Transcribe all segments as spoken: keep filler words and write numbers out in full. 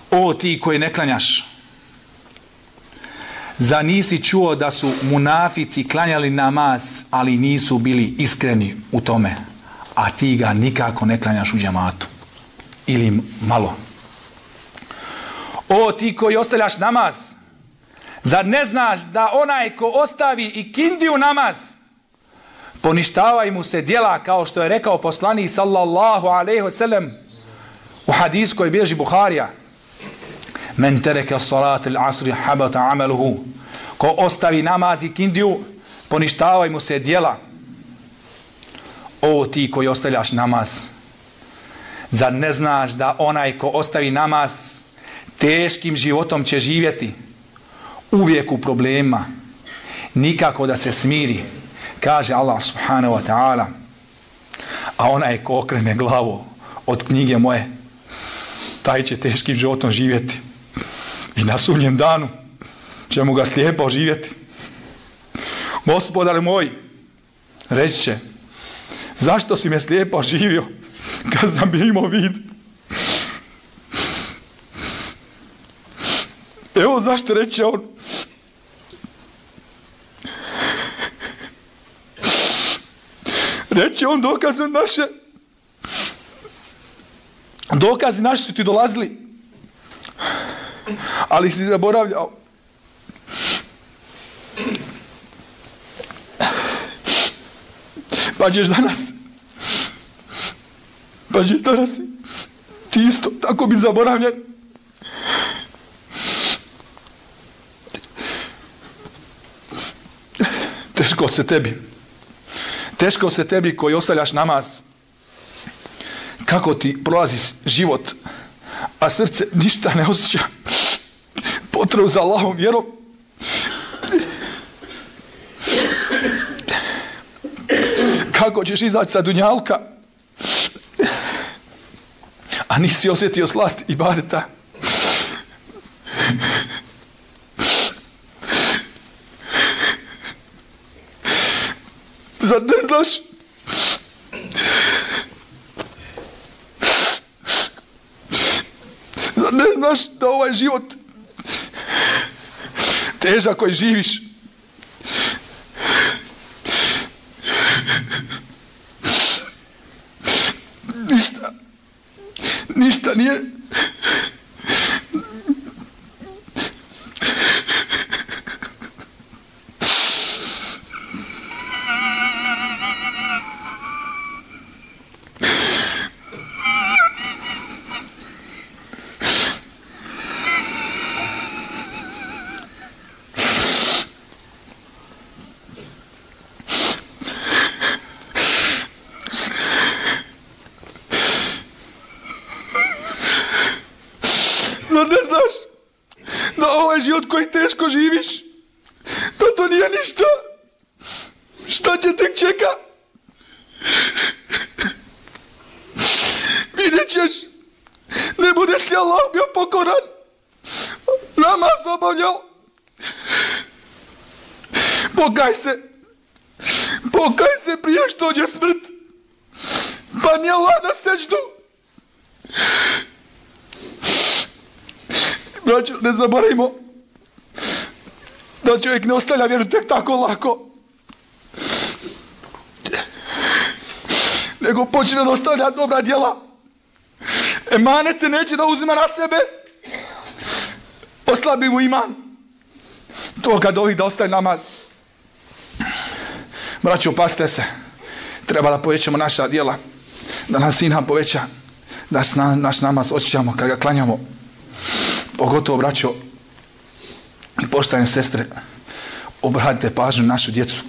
O ti koji ne klanjaš, zar nisi čuo da su munafici klanjali namaz, ali nisu bili iskreni u tome, a ti ga nikako ne klanjaš u džematu ili malo. O ti koji ostavljaš namaz, zar ne znaš da onaj ko ostavi i kindiju namaz, poništavaju mu se djela, kao što je rekao poslanik sallallahu alejhi ve sellem u hadisu koji bilježi Buharija: men tereke salate al-asri habata amaluhu, ko ostavi namaz i kindiju, poništavaju mu se djela. O ti koji ostavljaš namaz, zar ne znaš da onaj ko ostavi namaz teškim životom će živjeti, uvijek u problemima, nikako da se smiri, kaže Allah subhanahu wa ta'ala. A onaj ko okrene glavu od knjige moje, taj će teškim životom živjeti i na sudnjem danu će mu ga slijepo živjeti. Gospodar moj, reći će, zašto si me slijepo živio kad sam imao vid? Evo zašto reće on. Reće on, dokaze naše, dokazi naši su ti dolazili, ali si zaboravljao. Pa ćeš danas, pa ćeš danas ti isto tako biti zaboravljen. Teško se tebi. Teško se tebi koji ostavljaš namaz. Kako ti prolazi život, a srce ništa ne osjeća potrebu za Allahom vjerom. Kako ćeš izaći sa dunjalka, a nisi osjetio slast ibadeta. Zar ne znaš Zar ne znaš da ovaj život težak koji živiš ništa ništa nije život koji teško živiš, da to nije ništa. Šta će tek čeka? Vidjet ćeš, ne budeš li Allah bio pokoran, namaz obavljao. Pokaj se, pokaj se prije što dođe smrt, pa nije Allah na sećdu. Braćo, ne zaboravimo da čovjek ne ostavlja vjeru tek tako lako, nego počne da ostavlja dobra djela. Emanete neće da uzima na sebe, oslabi mu iman. To kad ovih da ostaje namaz. Braćo, pazite se, treba da povećamo naša djela, da nas sin nam poveća, da naš namaz osjećamo kad ga klanjamo. Pogotovo, braćo i poštovane sestre, obratite pažnju na našu djecu.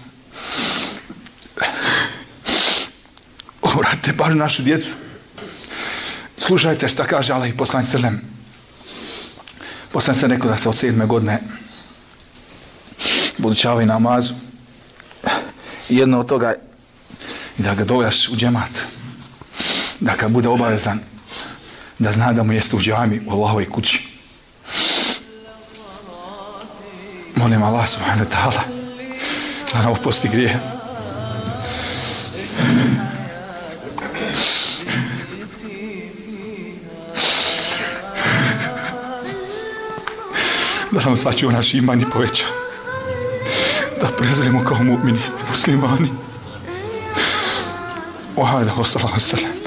Obratite pažnju na našu djecu. Slušajte šta kaže Allah i poslanik selem. Poslanik sam rekao da se od sedme godine podučavaju namazu. Jedno od toga je da ga dovoljaš u džemat, da kad bude obavezan, da zna da mu jeste u džami, u Allahovoj kući. Molim Allah subhanahu wa ta'ala da nam oprosti grijehe. da nam sačuva naš iman i poveća. Da prezremo kao mu'mini i muslimani. Wa hada wa sallallahu alaihi wa sallam.